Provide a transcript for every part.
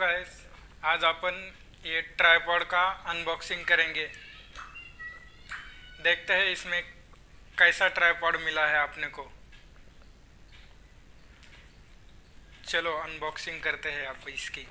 Guys, आज अपन ये tripod का अनबॉक्सिंग करेंगे। देखते हैं इसमें कैसा ट्राइपॉड मिला है अपने को। चलो अनबॉक्सिंग करते हैं आप इसकी।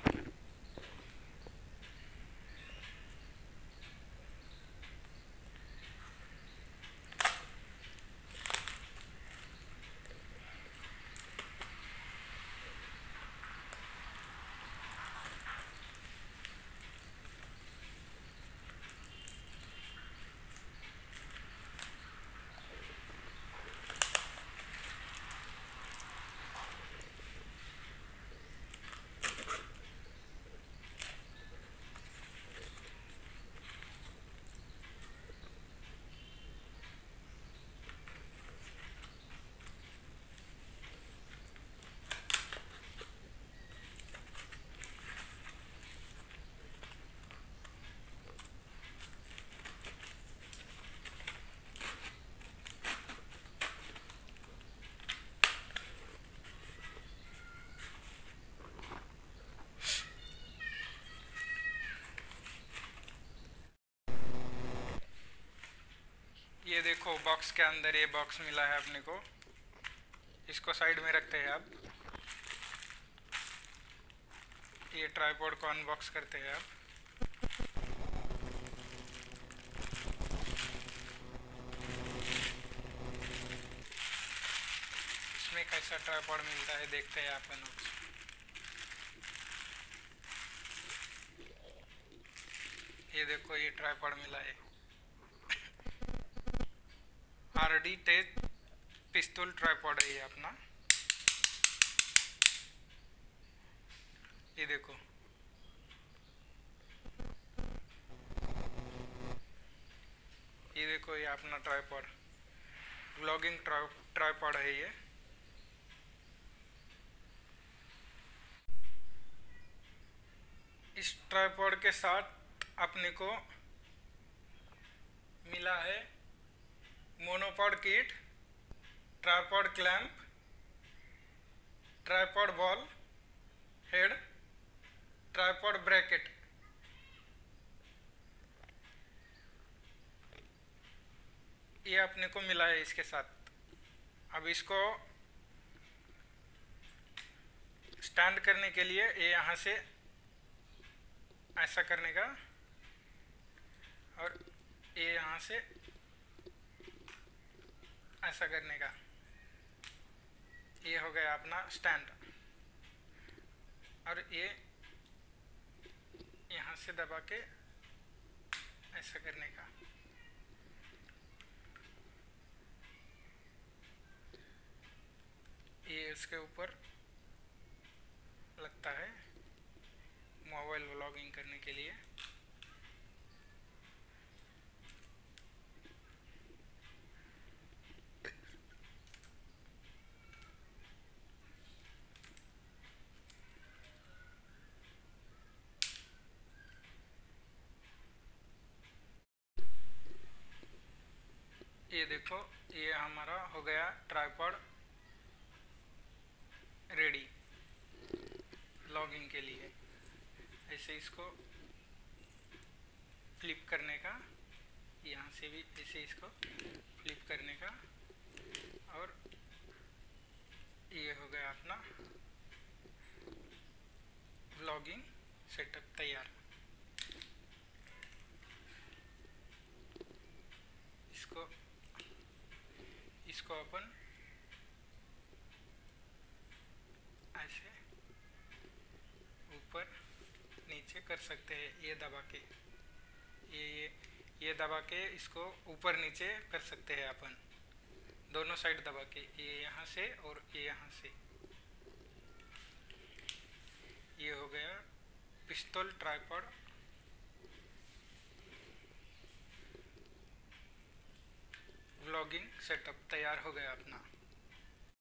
ये देखो बॉक्स के अंदर ये बॉक्स मिला है अपने को। इसको साइड में रखते हैं आप। ये ट्राइपॉड को अनबॉक्स करते हैं आप। इसमें कैसा ट्राइपॉड मिलता है देखते हैं अपन। ये देखो ये ट्राइपॉड मिला है। आरडी टेज पिस्तौल ट्राइपॉड है ये अपना। ये देखो ये अपना ट्राइपॉड व्लॉगिंग ट्राइपॉड है ये। इस ट्राइपॉड के साथ अपने को मिला है monopod kit, tripod clamp, tripod ball head, tripod bracket. ये अपने को मिला है इसके साथ। अब इसको स्टैंड करने के लिए ये यहाँ से ऐसा करने का और ये यहाँ से ऐसा करने का। ये हो गया अपना स्टैंड। और ये यहाँ से दबा के ऐसा करने का। ये इसके ऊपर लगता है मोबाइल व्लॉगिंग करने के लिए। ये देखो ये हमारा हो गया ट्राइपॉड रेडी व्लॉगिंग के लिए। ऐसे इसको फ्लिप करने का, यहाँ से भी ऐसे इसको फ्लिप करने का और ये हो गया अपना व्लॉगिंग सेटअप तैयार। इसको अपन ऐसे ऊपर नीचे कर सकते हैं। ये दबा के ये दबा के इसको ऊपर नीचे कर सकते हैं अपन, दोनों साइड दबा के। ये यहाँ से और ये यहाँ से। ये हो गया पिस्तौल ट्राइपॉड व्लॉगिंग सेटअप तैयार हो गया अपना।